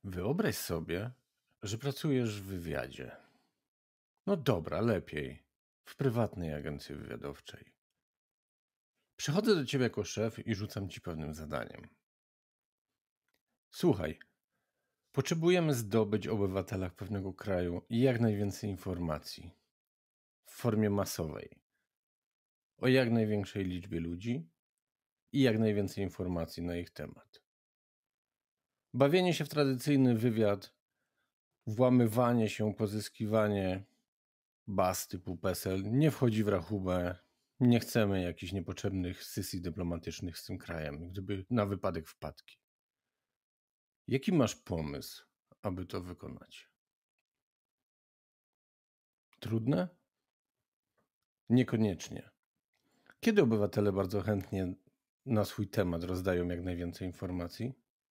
Wyobraź sobie, że pracujesz w wywiadzie. No dobra, lepiej. W prywatnej agencji wywiadowczej. Przychodzę do ciebie jako szef i rzucam ci pewnym zadaniem. Słuchaj, potrzebujemy zdobyć o obywatelach pewnego kraju jak najwięcej informacji w formie masowej o jak największej liczbie ludzi i jak najwięcej informacji na ich temat. Bawienie się w tradycyjny wywiad, włamywanie się, pozyskiwanie baz typu PESEL nie wchodzi w rachubę. Nie chcemy jakichś niepotrzebnych sesji dyplomatycznych z tym krajem, gdyby na wypadek wpadki. Jaki masz pomysł, aby to wykonać? Trudne? Niekoniecznie. Kiedy obywatele bardzo chętnie na swój temat rozdają jak najwięcej informacji?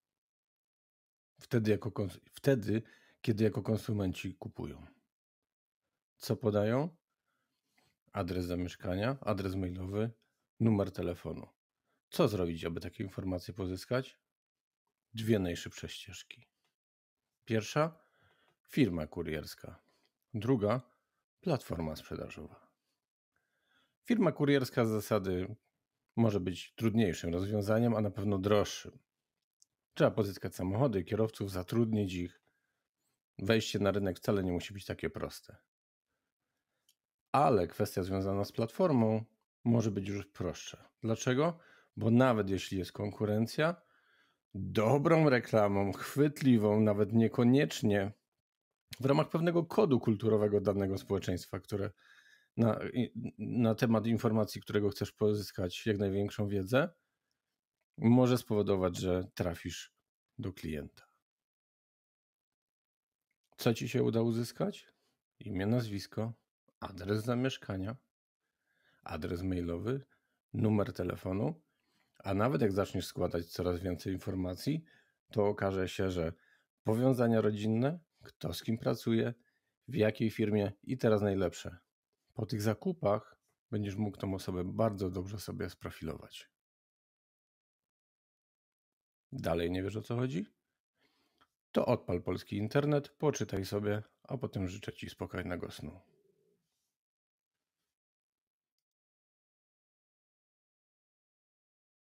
Wtedy, kiedy jako konsumenci kupują. Co podają? Adres zamieszkania, adres mailowy, numer telefonu. Co zrobić, aby takie informacje pozyskać? Dwie najszybsze ścieżki. Pierwsza firma kurierska. Druga platforma sprzedażowa. Firma kurierska z zasady może być trudniejszym rozwiązaniem, a na pewno droższym. Trzeba pozyskać samochody, kierowców, zatrudnić ich. Wejście na rynek wcale nie musi być takie proste. Ale kwestia związana z platformą może być już prostsza. Dlaczego? Bo nawet jeśli jest konkurencja, dobrą reklamą, chwytliwą, nawet niekoniecznie w ramach pewnego kodu kulturowego danego społeczeństwa, które na temat informacji, którego chcesz pozyskać jak największą wiedzę, może spowodować, że trafisz do klienta. Co ci się uda uzyskać? Imię, nazwisko, adres zamieszkania, adres mailowy, numer telefonu, a nawet jak zaczniesz składać coraz więcej informacji, to okaże się, że powiązania rodzinne, kto z kim pracuje, w jakiej firmie i teraz najlepsze. Po tych zakupach będziesz mógł tą osobę bardzo dobrze sobie sprofilować. Dalej nie wiesz, o co chodzi? To odpal polski internet, poczytaj sobie, a potem życzę ci spokojnego snu.